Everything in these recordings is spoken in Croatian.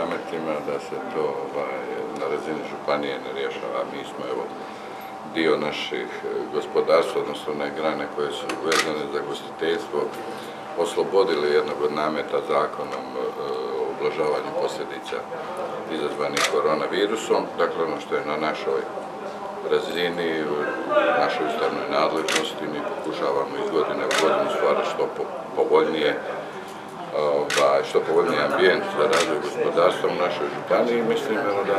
nametima, da se to na razini županije ne rješava. Mi smo dio naših gospodarstva, odnosno one grane koje su vezane za gostiteljstvo, oslobodili jednog od nameta zakonom o ublažavanju posljedica izazvanih koronavirusom. Dakle, ono što je na našoj razini, našoj ustavnoj nadležnosti, mi pokušavamo iz godine u godinu stvarati što povoljniji ambijent za razvoj gospodarstva u našoj županiji. Mislim da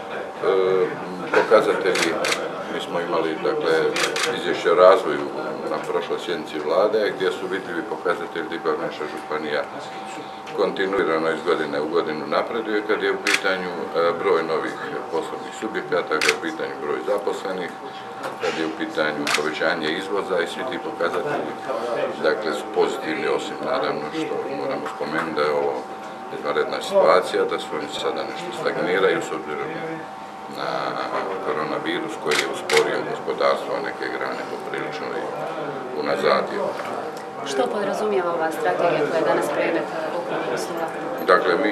pokazatelji, mi smo imali izvješće o razvoju na prošloj sjednici vlade, gdje su vidljivi pokazatelji da naša županija kontinuirano iz godine u godinu napreduje kad je u pitanju broj novih poslovnih subjekata, kad je u pitanju broj zaposlenih, kad je u pitanju povećanje izvoza i svi ti pokazatelji su pozitivni, osim naravno što moramo spomenuti da je ovo izvanredna situacija, da su oni sada nešto stagniraju s obzirom na koronavirus koji je usporio gospodarstvo, a neke grane poprilično i unazadio. Što podrazumijeva ova strategija koja je danas predmet okruglog stola? Dakle, mi,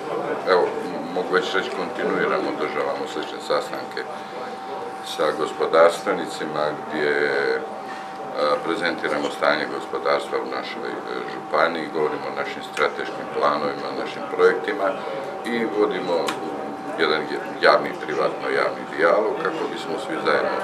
mogu već reći, kontinuirano održavamo slične sastanke sa gospodarstvenicima gdje prezentiramo stanje gospodarstva u našoj županiji, govorimo o našim strateškim planovima, o našim projektima i vodimo jedan privatno-javni dijalog kako bismo svi zajedno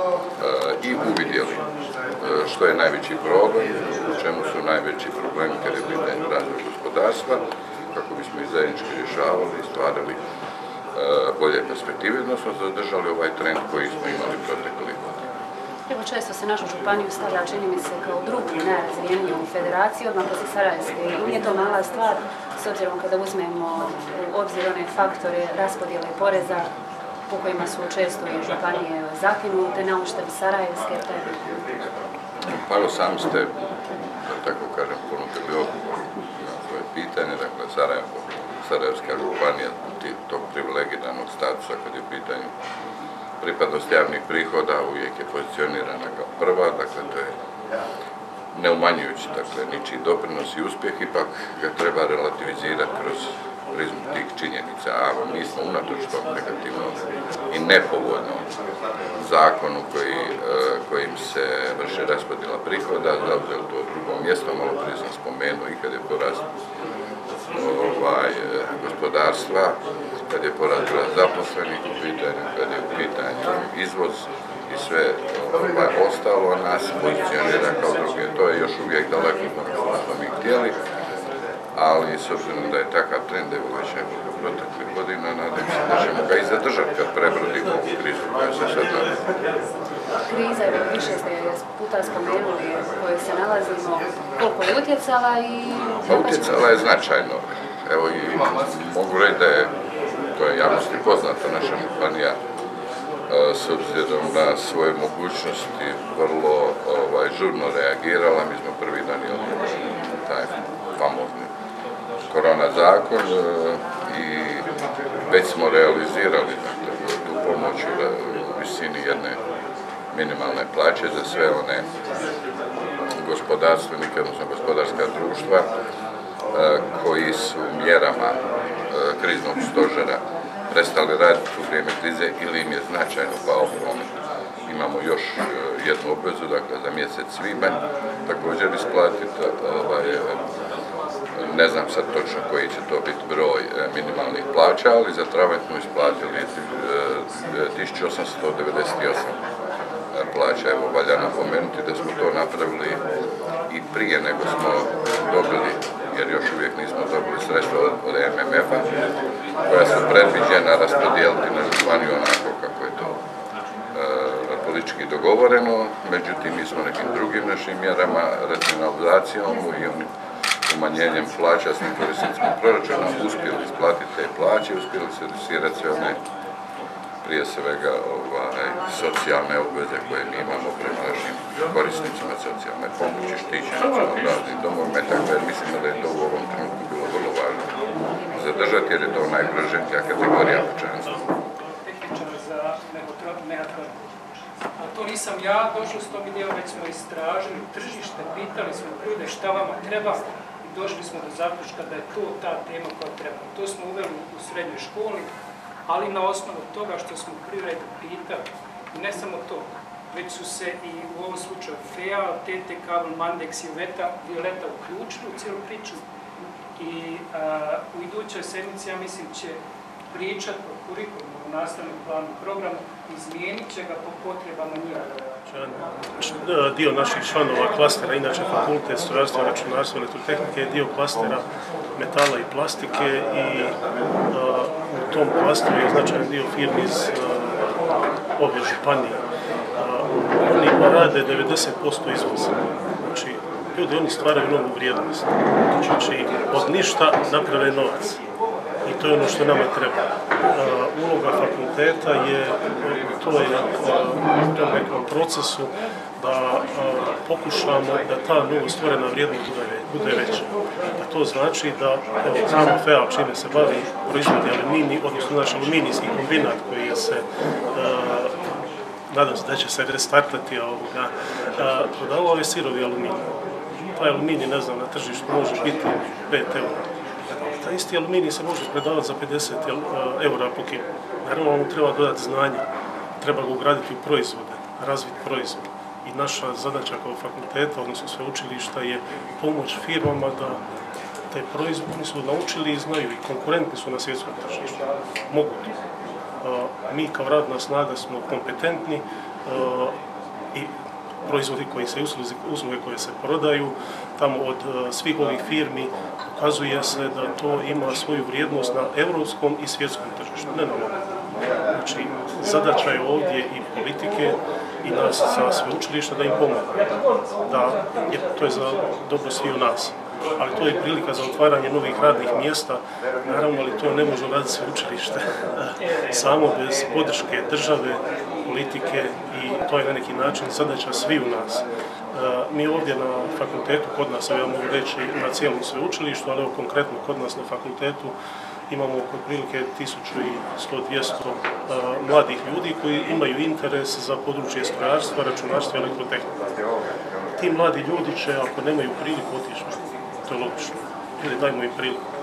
i uvidjeli što je najveći problem, u čemu su najveći problemi kad je pitanje razvoja gospodarstva, kako bismo ih zajednički rješavali i stvarali bolje perspektive, odnosno zadržali ovaj trend koji smo imali proteklih godina. Evo, često se našu županiju stavlja, čini mi se, kao drugu najrazvijeniju federaciju, odmah poslije Sarajevske. I nije to mala stvar, s obzirom kada uzmemo u obzir one faktore raspodjele poreza po kojima su često i županije zakinute na uštrb Sarajevske. Pa evo, sami ste, da tako kažem, ponudili odgovor na svoje pitanje. Dakle, Sarajevska županija tog privilegiranog statusa kad je u pitanju pripadnost javnih prihoda uvijek je pozicionirana kao prva, dakle to je neumanjujući ničiji doprinos i uspjeh, ipak ga treba relativizirati kroz prizmu tih činjenica, a mi smo unatoč tom negativnom i nepovoljnom zakonu kojim se vrši raspodjela prihoda, zauzeli to drugo mjesto, malo prije sam spomenuo i kad je porast gospodarstva, kad je porast zaposlenih u pitanju, kad je u pitanju izvoz i sve ostalo, nas pozicionira kao druge. To je još uvijek daleko od onoga što smo mi htjeli, ali s obzirom da je takav trend već proteklih godina, nadam se da ćemo ga i zadržati kad prebrodimo ovu krizu koja se sad nalazi. Kriza je više ste puta spomenuli u kojoj se nalazimo, koliko je utjecala i... Pa utjecala je značajno. Evo i mogu reći da je, to je javnosti poznato, naša županija s obzirom na svoje mogućnosti vrlo žurno reagirala. Mi smo prvi donijeli taj famozni korona zakon i već smo realizirali tu pomoć u visini jedne minimalne plaće za sve one gospodarstvenike, odnosno gospodarska društva koji su mjerama kriznog stožera prestali raditi u vrijeme krize ili im je značajno pao promet. Imamo još jednu obvezu, dakle za mjesec svibanj, također isplatiti, ne znam sad točno koji će to biti broj minimalnih plaća, ali za travanj smo isplatili 1898 plaća. Evo, valja napomenuti da smo to napravili i prije nego smo dobili, jer još uvijek nismo dobili sredstva od MMF-a, koja su predviđena raspodijeliti na županiju onako kako je to politički dogovoreno. Međutim, mi smo nekim drugim našim mjerama, racionalizacijom i umanjenjem plaća s korisnicima proračuna uspjeli isplatiti te plaće, uspjeli servisirati sve one prije svega socijalne obveze koje mi imamo prema našim korisnicima socijalne pomoći, štićenicima u raznim domovima, tako jer mislimo da je to u ovom trenutku bilo vrlo važno zadržati jer je to najugroženija kategorija pučanstva. A to nisam ja došao s tom idejom, već smo istražili tržište, pitali smo ljude šta vama treba i došli smo do zaključka da je to ta tema koja treba. To smo uveli u srednjoj školi, ali na osnovu toga što smo prvi red pitali, i ne samo to, već su se i u ovom slučaju FEA, TTK, Mandex i Violeta uključili u cijelu priču i u idućoj sedmici, ja mislim, će pričati o kurikulumu, o nastavnom planu programa, izmijenit će ga po potrebama njega. Dio naših članova klastera, inače fakultet strojarstva, računarstva, elektrotehnike, je dio klastera metala i plastike i u tom klasteru je značajan dio firmi iz ove županije. Oni rade 90% izvoza. Znači, ljudi, oni stvaraju novu vrijednost. Znači, od ništa naprave novac. I to je ono što nama treba. Uloga fakulteta je u tom nekom procesu da pokušamo da ta novo stvorena vrijednost bude veća. A to znači da znamo FEA čime se bavi, proizvodi aluminij, odnosno naš aluminijski kombinat koji se nadam se da će se restartati prodavao je sirovi aluminij. Taj aluminij, ne znam, na tržištu može biti 5 eura. Taj isti aluminij se može predavati za 50 eura po kilo. Naravno, mu treba dodati znanje, treba ga ugraditi u proizvode, razviti proizvod. I naša zadaća kao fakulteta, odnosno sveučilišta, je pomoć firmama da te proizvode su naučili i znaju i konkurentni su na svjetskom tržištu. Mogu to. Mi kao radna snaga smo kompetentni i proizvodi koji se usluge koje se prodaju tamo od svih ovih firmi pokazuje se da to ima svoju vrijednost na europskom i svjetskom tržištu, ne na lokalnom. Znači, zadaća je ovdje i politike i nas sa sveučilišta da im pomogu. To je za dobro svi u nas. Ali to je prilika za otvaranje novih radnih mjesta, naravno, ali to ne može raditi sveučilište samo bez podrške države, politike i to je na neki način zadaća svi u nas. Mi ovdje na fakultetu, kod nas, ja mogu reći na cijelom sveučilištu, ali konkretno kod nas na fakultetu imamo oko prilike 1100-200 mladih ljudi koji imaju interes za područje strojarstva, računarstva i elektrotehnike. Ti mladi ljudi će, ako nemaju priliku, otići. To je logično. Ili dajmo im priliku.